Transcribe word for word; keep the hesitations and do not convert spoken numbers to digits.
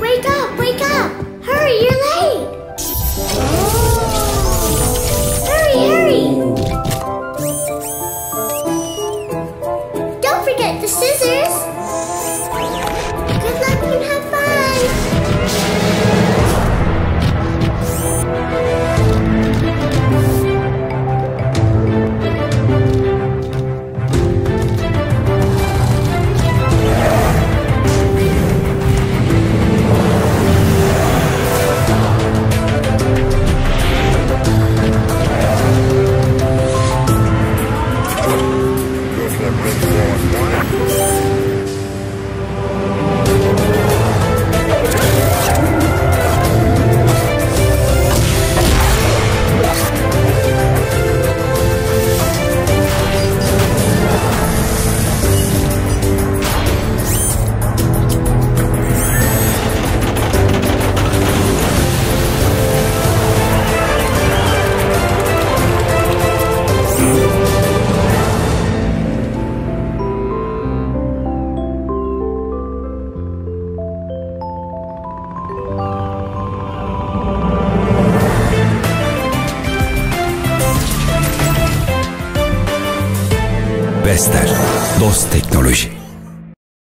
wake up, wake up! Hurry, you're late! Hurry, hurry! Don't forget the scissors! Good luck and have fun! Vestel, dost teknoloji.